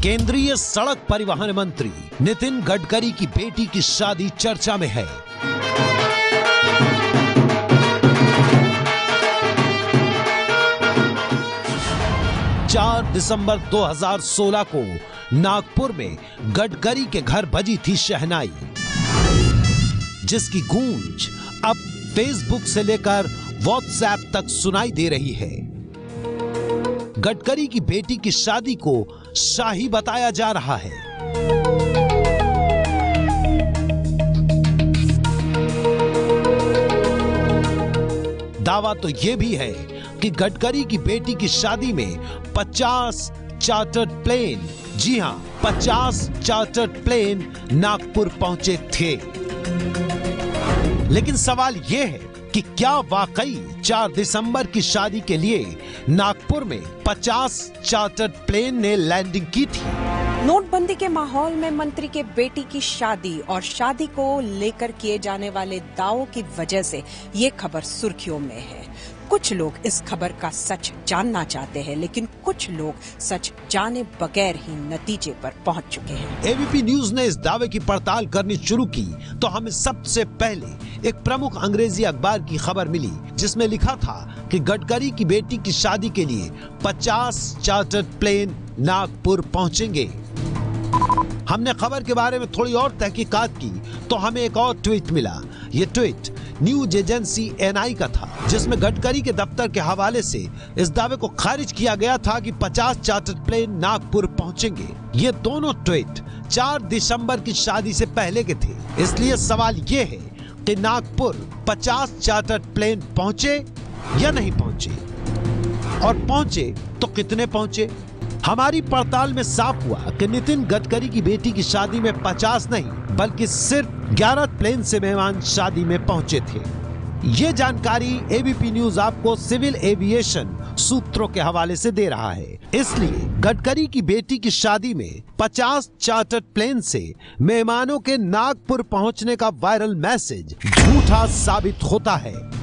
केंद्रीय सड़क परिवहन मंत्री नितिन गडकरी की बेटी की शादी चर्चा में है। दिसंबर 2016 को नागपुर में गडकरी के घर बजी थी शहनाई, जिसकी गूंज अब फेसबुक से लेकर व्हाट्सएप तक सुनाई दे रही है। गडकरी की बेटी की शादी को शाही बताया जा रहा है। दावा तो यह भी है कि गडकरी की बेटी की शादी में 50 चार्टर्ड प्लेन, जी हां 50 चार्टर्ड प्लेन नागपुर पहुंचे थे। लेकिन सवाल यह है कि क्या वाकई 4 दिसंबर की शादी के लिए नागपुर में 50 चार्टर्ड प्लेन ने लैंडिंग की थी? नोटबंदी के माहौल में मंत्री के बेटी की शादी और शादी को लेकर किए जाने वाले दावों की वजह से ये खबर सुर्खियों में है। कुछ लोग इस खबर का सच जानना चाहते हैं, लेकिन कुछ लोग सच जाने बगैर ही नतीजे पर पहुंच चुके हैं। एबीपी न्यूज ने इस दावे की पड़ताल करनी शुरू की तो हमें सबसे पहले एक प्रमुख अंग्रेजी अखबार की खबर मिली, जिसमें लिखा था कि गडकरी की बेटी की शादी के लिए 50 चार्टर्ड प्लेन नागपुर पहुंचेंगे। हमने खबर के बारे में थोड़ी और तहकीकात की तो हमें एक और ट्वीट मिला। ये ट्वीट न्यूज एजेंसी एनआई का था, जिसमें गडकरी के दफ्तर के हवाले से इस दावे को खारिज किया गया था कि 50 चार्टर्ड प्लेन नागपुर पहुंचेंगे। ये दोनों ट्वीट 4 दिसंबर की शादी से पहले के थे। इसलिए सवाल ये है कि नागपुर 50 चार्टर्ड प्लेन पहुंचे या नहीं पहुंचे, और पहुंचे तो कितने पहुंचे। हमारी पड़ताल में साफ हुआ कि नितिन गडकरी की बेटी की शादी में 50 नहीं बल्कि सिर्फ 11 प्लेन से मेहमान शादी में पहुंचे थे। ये जानकारी एबीपी न्यूज आपको सिविल एविएशन सूत्रों के हवाले से दे रहा है। इसलिए गडकरी की बेटी की शादी में 50 चार्टर्ड प्लेन से मेहमानों के नागपुर पहुंचने का वायरल मैसेज झूठा साबित होता है।